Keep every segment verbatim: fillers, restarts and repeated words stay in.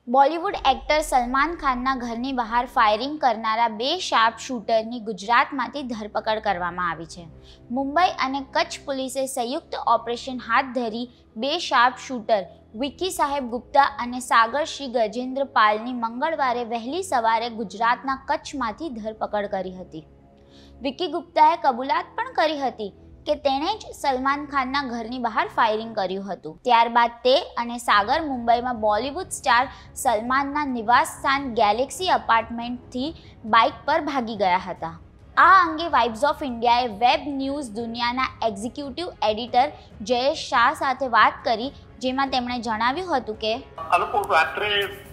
Bollywood actor Salman ખાનના ઘરની બહાર ફાયરિંગ કરનારા બે શાર્પ શૂટરની ગુજરાતમાંથી ધરપકડ કરવામાં આવી છે. મુંબઈ અને કચ્છ પોલીસે સંયુક્ત ઓપરેશન હાથ ધરી બે શાર્પ શૂટર વિકી સાહેબ ગુપ્તા અને સાગર શ્રી ગજેન્દ્ર પાલની મંગળવારે વહેલી સવારે ગુજરાતના કચ્છમાંથી ધરપકડ કરી હતી. વિકી ગુપ્તાએ કબૂલાત પણ કરી હતી કે તેણે જ સલમાન ખાનના ઘરની બહાર ફાયરિંગ કર્યું હતું. ત્યારબાદ તે અને સાગર મુંબઈમાં બોલિવૂડ સ્ટાર સલમાનના નિવાસ સ્થાન ગેલેક્સી અપાર્ટમેન્ટથી બાઇક પર ભાગી ગયા હતા. આ અંગે વાઇબ્સ ઓફ ઇન્ડિયાએ વેબ ન્યૂઝ દુનિયાના એક્ઝિક્યુટિવ એડિટર જયેશ શાહ સાથે વાત કરી, જેમાં તેમણે જણાવ્યું હતું કે આ લોકો રાત્રે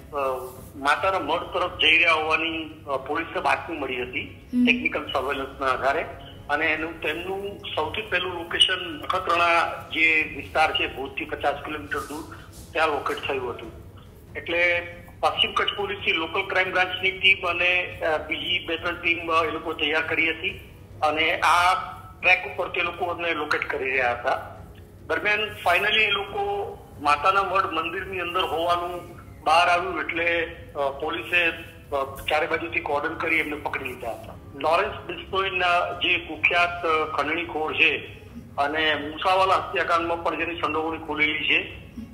માતાના મઢ તરફ જઈ રહ્યા હોવાની પોલીસને બાતમી મળી હતી ટેકનિકલ સર્વેલન્સના આધારે, અને એનું તેમનું સૌથી પહેલું લોકેશન નખત્રાણા જે વિસ્તાર છે ભુજથી પચાસ કિલોમીટર દૂર ત્યાં લોકેટ થયું હતું. એટલે પશ્ચિમ કચ્છ પોલીસની લોકલ ક્રાઇમ બ્રાન્ચની ટીમ અને બીજી બે ત્રણ ટીમ એ લોકો તૈયાર કરી હતી અને આ ટ્રેક ઉપર તે લોકો અમને લોકેટ કરી રહ્યા હતા. દરમિયાન ફાઇનલી એ લોકો માતાના મઢ મંદિરની અંદર હોવાનું બહાર આવ્યું એટલે પોલીસે ચારે બાજુથી કોર્ડન કરી એમને પકડી લીધા હતા. લોરેન્સ બિસ્નોઈના જે કુખ્યાત ખંડણીખોર છે અને મુસાવાલા હત્યાકાંડમાં પણ જેની સંડોવણી ખોલેલી છે,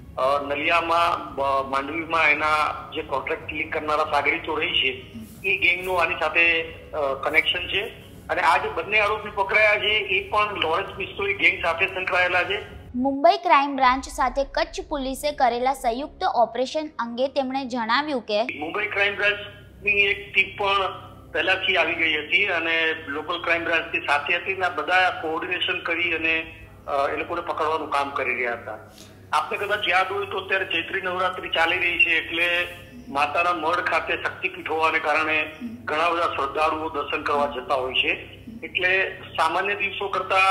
નલિયામાં માંડવીમાં એના જે કોન્ટ્રાક્ટ ક્લિક કરનારા સાગરીતો રહી છે એ ગેંગનું આની સાથે કનેક્શન છે. અને આ જે બંને આરોપી પકડાયા છે એ પણ લોરેન્સ બિસ્નોઈ ગેંગ સાથે સંકળાયેલા છે. મુંબઈ ક્રાઇમ બ્રાન્ચ સાથે કચ્છ પોલીસે કરેલા સંયુક્ત ઓપરેશન અંગે તેમણે જણાવ્યું કે મુંબઈ ક્રાઇમ બ્રાન્ચની એક ટીમ પણ પહેલાથી આવી ગઈ હતી અને લોકલ ક્રાઇમ બ્રાન્ચની સાથે હતી અને બધા કોઓર્ડિનેશન કરી અને એ લોકોને પકડવાનું કામ કરી રહ્યા હતા. આપને કદાચ યાદ હોય તો અત્યારે ચૈત્રી નવરાત્રી ચાલી રહી છે, એટલે માતાના મઢ ખાતે શક્તિપીઠ હોવાને કારણે ઘણા બધા શ્રદ્ધાળુઓ દર્શન કરવા જતા હોય છે. એટલે સામાન્ય દિવસો કરતા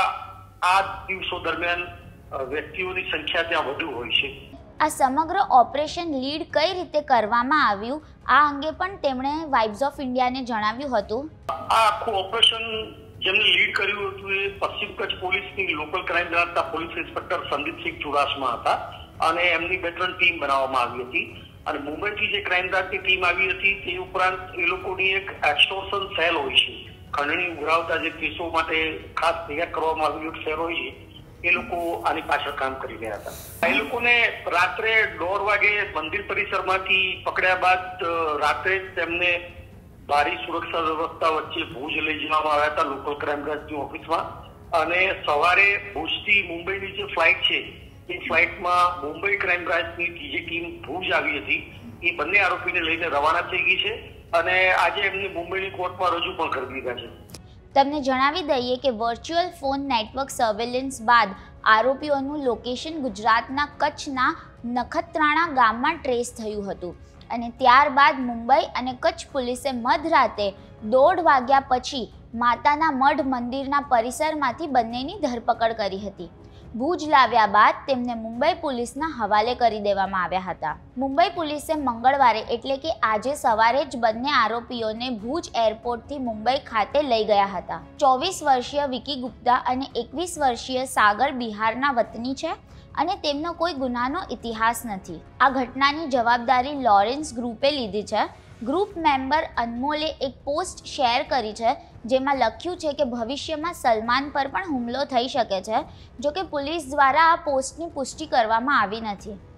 આ દિવસો દરમિયાન વ્યક્તિઓની સંખ્યા ત્યાં વધુ હોય છે. આ સમગ્ર ઓપરેશન લીડ કઈ રીતે કરવામાં આવ્યું આ અંગે પણ તેમણે વાઇબ્સ ઓફ ઇન્ડિયાને જણાવ્યું હતું. આ આખું ઓપરેશન જેમને લીડ કર્યું હતું એ પશ્ચિમ કચ્છ પોલીસની લોકલ ક્રાઇમ બ્રાન્ચના પોલીસ ઇન્સ્પેક્ટર સંદીપસિંહ ચુડાસમા હતા અને એમની બે ત્રણ ટીમ બનાવવામાં આવી હતી. અને મુંબઈથી જે ક્રાઇમ બ્રાન્ચની ટીમ આવી હતી તે ઉપરાંત એ લોકોની એક એક્સટોર્શન સેલ હોય છે, ખંડણી ઉઘરાવતા જે કેસો માટે ખાસ તૈયાર કરવામાં આવેલું એક સેલ હોય છે, એ લોકો આની પાછળ કામ કરી રહ્યા હતા. એ લોકોને રાત્રે દોઢ વાગે મંદિર પરિસરમાંથી પકડ્યા બાદ રાત્રે તેમને ભારી સુરક્ષા વ્યવસ્થા વચ્ચે ભુજ લઈ જવામાં આવ્યા હતા લોકલ ક્રાઇમ બ્રાન્ચની ઓફિસમાં. અને સવારે ભુજથી મુંબઈની જે ફ્લાઇટ છે એ ફ્લાઇટમાં મુંબઈ ક્રાઇમ બ્રાન્ચની જે ટીમ ભુજ આવી હતી એ બંને આરોપીને લઈને રવાના થઈ ગઈ છે અને આજે એમને મુંબઈની કોર્ટમાં રજૂ પણ કરી દીધા છે. તમને જણાવી દઈએ કે વર્ચ્યુઅલ ફોન નેટવર્ક સર્વેલન્સ બાદ આરોપીઓનું લોકેશન ગુજરાતના કચ્છના નખત્રાણા ગામમાં ટ્રેસ થયું હતું અને ત્યારબાદ મુંબઈ અને કચ્છ પોલીસે મધરાતે દોઢ વાગ્યા પછી માતાના મઢ મંદિરના પરિસરમાંથી બંનેની ધરપકડ કરી હતી. ભુજ લાવ્યા બાદ તેમને મુંબઈ પોલીસના હવાલે કરી દેવામાં આવ્યા હતા. મુંબઈ પોલીસે મંગળવારે એટલે કે આજે સવારે જ બંને આરોપીઓને ભુજ એરપોર્ટથી મુંબઈ ખાતે લઈ ગયા હતા. ચોવીસ વર્ષીય વિકી ગુપ્તા અને એકવીસ વર્ષીય સાગર બિહારના વતની છે અને તેમનો કોઈ ગુનાનો ઇતિહાસ નથી. આ ઘટનાની જવાબદારી લોરેન્સ ગ્રુપે લીધી છે. ગ્રુપ મેમ્બર અનમોલે એક પોસ્ટ શેર કરી છે જેમાં લખ્યું છે કે ભવિષ્યમાં સલમાન પર પણ હુમલો થઈ શકે છે. જોકે પોલીસ દ્વારા આ પોસ્ટની પુષ્ટિ કરવામાં આવી નથી.